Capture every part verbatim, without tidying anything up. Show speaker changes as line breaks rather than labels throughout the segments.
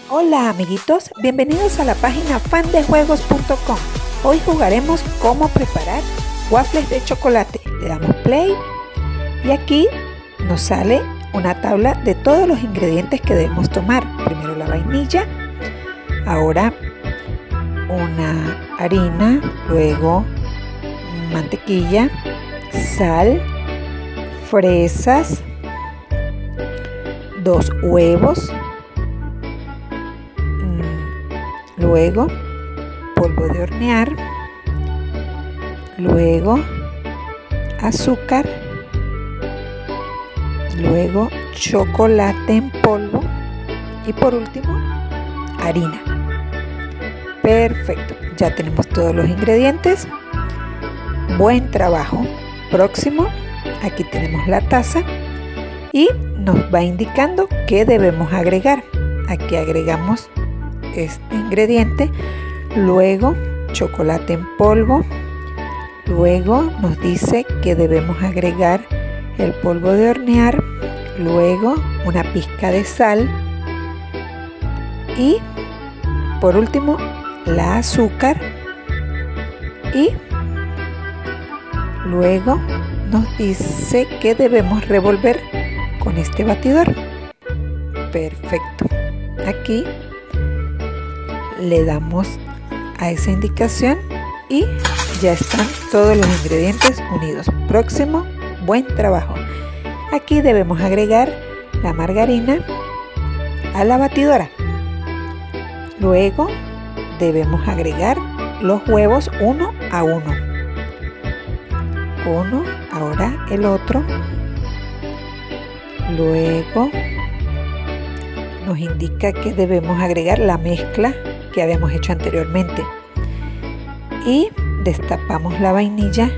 Hola amiguitos, bienvenidos a la página fan de juegos punto com. Hoy jugaremos cómo preparar waffles de chocolate. Le damos play y aquí nos sale una tabla de todos los ingredientes que debemos tomar. Primero la vainilla, ahora una harina, luego mantequilla, sal, fresas, dos huevos, luego polvo de hornear, luego azúcar, luego chocolate en polvo y por último harina. Perfecto, ya tenemos todos los ingredientes. Buen trabajo. Próximo, aquí tenemos la taza y nos va indicando qué debemos agregar. Aquí agregamos este ingrediente, luego chocolate en polvo, luego nos dice que debemos agregar el polvo de hornear, luego una pizca de sal y por último la azúcar y luego nos dice que debemos revolver con este batidor. Perfecto, aquí le damos a esa indicación y ya están todos los ingredientes unidos. Próximo, buen trabajo. Aquí debemos agregar la margarina a la batidora. Luego debemos agregar los huevos uno a uno. Uno, ahora el otro. Luego nos indica que debemos agregar la mezcla que habíamos hecho anteriormente y destapamos la vainilla,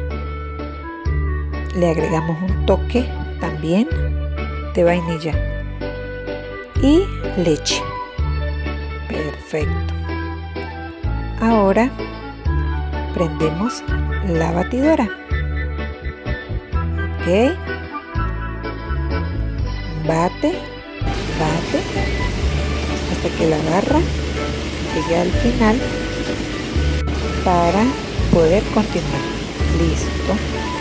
le agregamos un toque también de vainilla y leche. Perfecto. Ahora prendemos la batidora. Ok, bate, bate hasta que la barra llegue al final para poder continuar. Listo,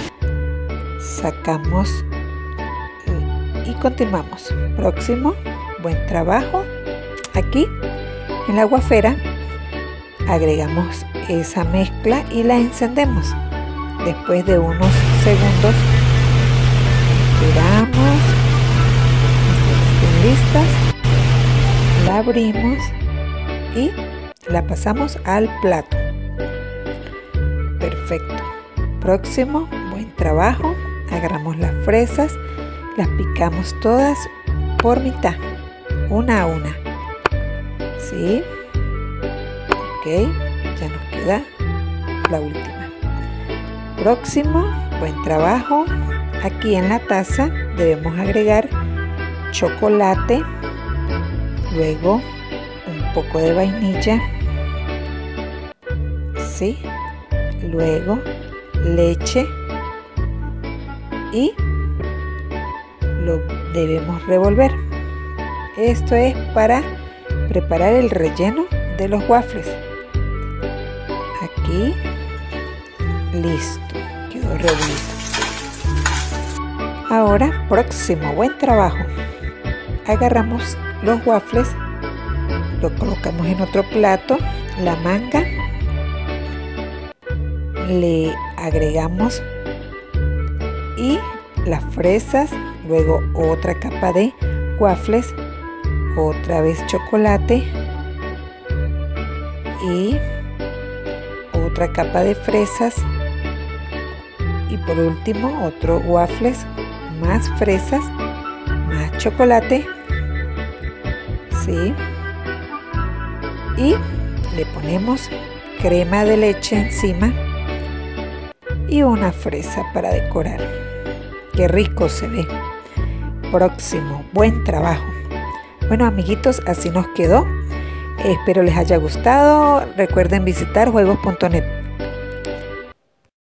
sacamos y continuamos. Próximo, buen trabajo. Aquí en la guafera agregamos esa mezcla y la encendemos. Después de unos segundos esperamos hasta que estén listas, la abrimos y la pasamos al plato. Perfecto. Próximo, buen trabajo. Agarramos las fresas, las picamos todas por mitad, una a una. ¿Sí? Ok, ya nos queda la última. Próximo, buen trabajo. Aquí en la taza debemos agregar chocolate, luego un poco de vainilla, ¿sí? Luego leche y lo debemos revolver. Esto es para preparar el relleno de los waffles. Aquí, listo, quedó revuelto. Ahora, próximo, buen trabajo. Agarramos los waffles, lo colocamos en otro plato, la manga, le agregamos y las fresas, luego otra capa de waffles, otra vez chocolate y otra capa de fresas y por último otro waffles, más fresas, más chocolate, ¿sí? Y le ponemos crema de leche encima y una fresa para decorar. Qué rico se ve. Próximo, buen trabajo. Bueno amiguitos, así nos quedó. Espero les haya gustado. Recuerden visitar juegos punto net.